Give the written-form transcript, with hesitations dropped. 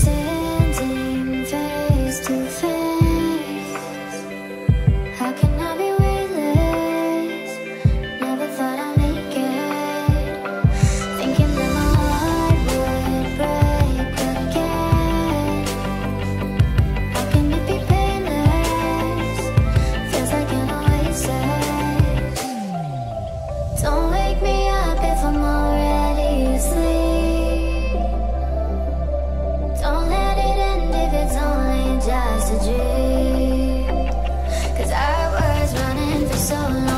standing face to face. How can I be weightless? Never thought I'd make it. Thinking that my heart would break again. How can it be painless? Feels like an oasis. Don't wake me up if I'm already asleep. Don't let it end if it's only just a dream. 'Cause I was running for so long.